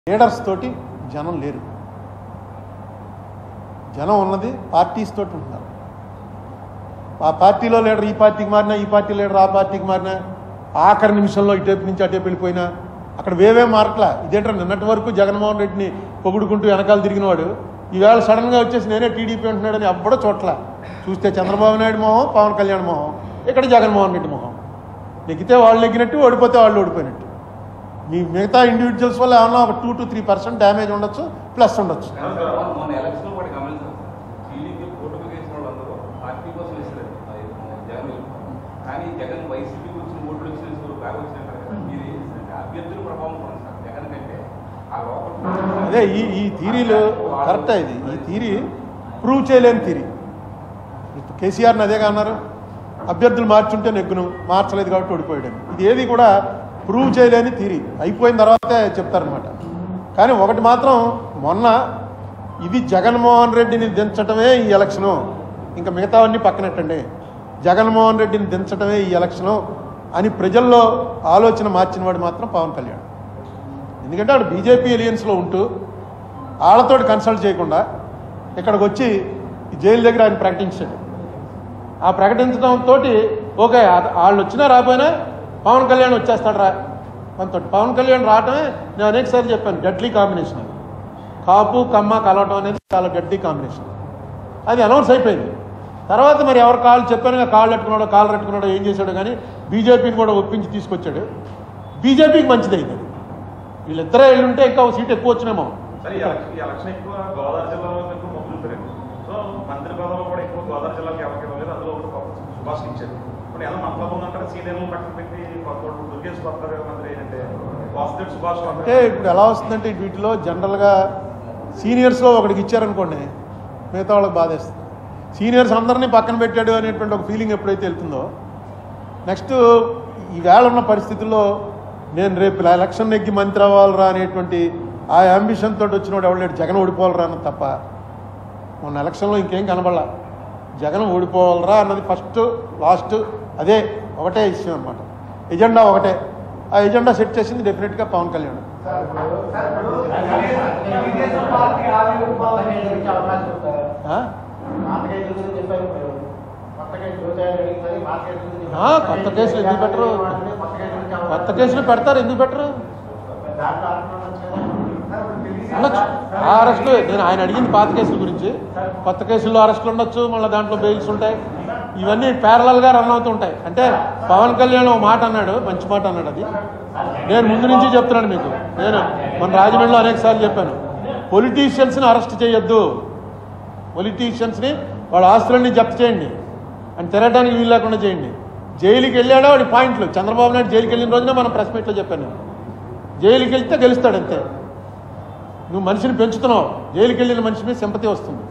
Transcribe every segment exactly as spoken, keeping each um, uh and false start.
Leaders తోటి జనం లేరు. జనం ఉన్నది పార్టీస్ తోటి ఉంటున్నారు. ఆ పార్టీలో లీడర్ ఈ పార్టీకి మారినా, ఈ పార్టీ లీడర్ ఆ పార్టీకి మారినా, ఆఖరి నిమిషంలో ఇటేపు నుంచి అటేపు వెళ్ళిపోయినా అక్కడ వేవే మారట్లా. ఇదేంటారు నిన్నటి వరకు జగన్మోహన్ రెడ్డిని పొగుడుకుంటూ వెనకాల తిరిగినవాడు ఈవేళ సడన్గా వచ్చేసి నేనే టీడీపీ అంటున్నాడని అప్పుడో చోట్ల చూస్తే చంద్రబాబు నాయుడు మొహం, పవన్ కళ్యాణ్ మొహం, ఇక్కడ జగన్మోహన్ రెడ్డి మొహం. నెగ్గితే వాళ్ళు నెగ్గినట్టు, ఓడిపోతే వాళ్ళు ఓడిపోయినట్టు. మీ మిగతా ఇండివిజువల్స్ వల్ల ఏమన్నా ఒక two to three percent damage ఉండొచ్చు, ప్లస్ ఉండొచ్చు. అదే ఈ ఈ థీరీలు కరెక్టా? ఇది ఈ థీరీ ప్రూవ్ చేయలేని థీరీ. కేసీఆర్ని అదేగా అన్నారు, అభ్యర్థులు మార్చుంటే నెగ్గును, మార్చలేదు కాబట్టి ఓడిపోయాడు. ఇది ఏది కూడా ప్రూవ్ చేయలేని థీరీ. అయిపోయిన తర్వాతే చెప్తారనమాట. కానీ ఒకటి మాత్రం, మొన్న ఇది జగన్మోహన్ రెడ్డిని దించటమే ఈ ఎలక్షను, ఇంకా మిగతావన్నీ పక్కనెట్టండి, జగన్మోహన్ రెడ్డిని దించటమే ఈ ఎలక్షను అని ప్రజల్లో ఆలోచన మార్చిన వాడు మాత్రం పవన్ కళ్యాణ్. ఎందుకంటే ఆడు బీజేపీ ఎలియన్స్లో ఉంటూ వాళ్ళతోటి కన్సల్ట్ చేయకుండా ఇక్కడికి వచ్చి జైలు దగ్గర ఆయన ప్రకటించాడు. ఆ ప్రకటించడంతో ఓకే వాళ్ళు వచ్చినా రాకపోయినా పవన్ కళ్యాణ్ వచ్చేస్తాడు రా మనతో. పవన్ కళ్యాణ్ రావటమే నేను అనేకసార్లు చెప్పాను, డెడ్లీ కాంబినేషన్. అది కాపు కమ్మ కలవటం అనేది చాలా డెడ్లీ కాంబినేషన్. అది అనౌన్స్ అయిపోయింది. తర్వాత మరి ఎవరు కాళ్ళు చెప్పాను, కాళ్ళు పెట్టుకున్నాడో కాళ్ళు పెట్టుకున్నాడో ఏం చేశాడో కానీ బీజేపీని కూడా ఒప్పించి తీసుకొచ్చాడు. బీజేపీకి మంచిది అయింది. వీళ్ళిద్దరే వెళ్ళుంటే ఇంకా ఒక సీట్ ఎక్కువ వచ్చినేమో. అంటే ఇప్పుడు ఎలా వస్తుందంటే వీటిలో జనరల్గా సీనియర్స్లో ఒకటికి ఇచ్చారనుకోండి, మిగతా వాళ్ళకి బాధేస్తుంది. సీనియర్స్ అందరినీ పక్కన పెట్టాడు అనేటువంటి ఒక ఫీలింగ్ ఎప్పుడైతే వెళ్తుందో, నెక్స్ట్ ఈవేళ ఉన్న పరిస్థితుల్లో నేను రేపు ఎలక్షన్ నెగ్గి మంత్రి అవ్వాలరా అనేటువంటి ఆ అంబిషన్ తోటి వచ్చినోడు ఎవడలేడు, జగన్ ఓడిపోవాలరా అన్నది తప్ప. మొన్న ఎలక్షన్లో ఇంకేం కనబడలా, జగన్ ఓడిపోవాలరా అన్నది ఫస్ట్ లాస్ట్, అదే ఒకటే ఇష్యూ అనమాట. ఎజెండా ఒకటే. ఆ ఎజెండా సెట్ చేసింది డెఫినెట్గా పవన్ కళ్యాణ్. కొత్త కేసులు ఎందుకు పెట్టరు? కొత్త కేసులు పెడతారు, ఎందుకు పెట్టరు? ఉండొచ్చు ఆ అరెస్టులు. నేను ఆయన అడిగింది పాత కేసుల గురించి. కొత్త కేసుల్లో అరెస్టులు ఉండొచ్చు, మళ్ళీ దాంట్లో బెయిల్స్ ఉంటాయి. ఇవన్నీ ప్యారలల్గా రన్ అవుతూ ఉంటాయి. అంటే పవన్ కళ్యాణ్ ఒక మాట అన్నాడు, మంచి మాట అన్నాడు. అది నేను ముందు నుంచి చెప్తున్నాను మీకు. నేను మన రాజమండ్రిలో అనేక సార్లు చెప్పాను, పొలిటీషియన్స్ని అరెస్ట్ చేయొద్దు, పొలిటీషియన్స్ని వాళ్ళ ఆస్తులన్నీ జప్తు చేయండి అని తిరగడానికి వీలు లేకుండా చేయండి. జైలుకి వెళ్ళాడో వాడి పాయింట్లు. చంద్రబాబు నాయుడు జైలుకి వెళ్ళిన రోజున మనం ప్రెస్ మీట్లో చెప్పాను, జైలుకి వెళ్తే గెలుస్తాడు అంతే. నువ్వు మనిషిని పెంచుతున్నావు, జైలుకి వెళ్ళిన మనిషి మీద సింపతి వస్తుంది.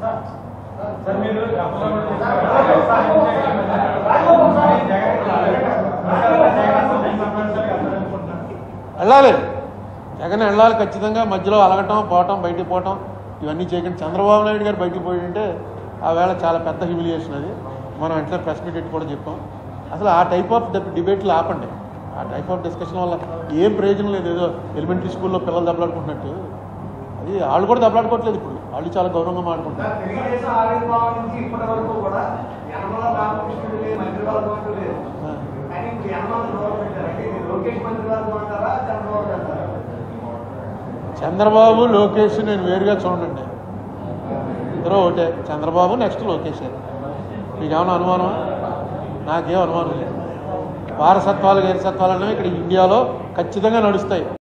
వెళ్ళాలి, జగన్ వెళ్ళాలి ఖచ్చితంగా. మధ్యలో అలగటం, పోవటం, బయటికి పోవటం ఇవన్నీ చేయకండి. చంద్రబాబు నాయుడు గారు బయటికి పోయింటే ఆ వేళ చాలా పెద్ద హ్యూమిలియేషన్. అది మనం వెంటనే ప్రెస్ మీట్ పెట్టి కూడా చెప్పాం. అసలు ఆ టైప్ ఆఫ్ డిబేట్లు ఆపండి. ఆ టైప్ ఆఫ్ డిస్కషన్ వల్ల ఏం ప్రయోజనం లేదు. ఏదో ఎలిమెంటరీ స్కూల్లో పిల్లలు దెబ్బలాడుకుంటున్నట్టు అది వాళ్ళు కూడా దెబ్బలాడుకోవట్లేదు. ఇప్పుడు వాళ్ళు చాలా గౌరవంగా మాట్లాడుకుంటారు. చంద్రబాబు లోకేష్ నేను వేరుగా చూడండి, ఇద్దరు ఒకటే. చంద్రబాబు నెక్స్ట్ లోకేష్. మీకేమైనా అనుమానం? నాకేం అనుమానం లేదు. వారసత్వాలు వేరసత్వాలు అనేవి ఇక్కడ ఇండియాలో ఖచ్చితంగా నడుస్తాయి.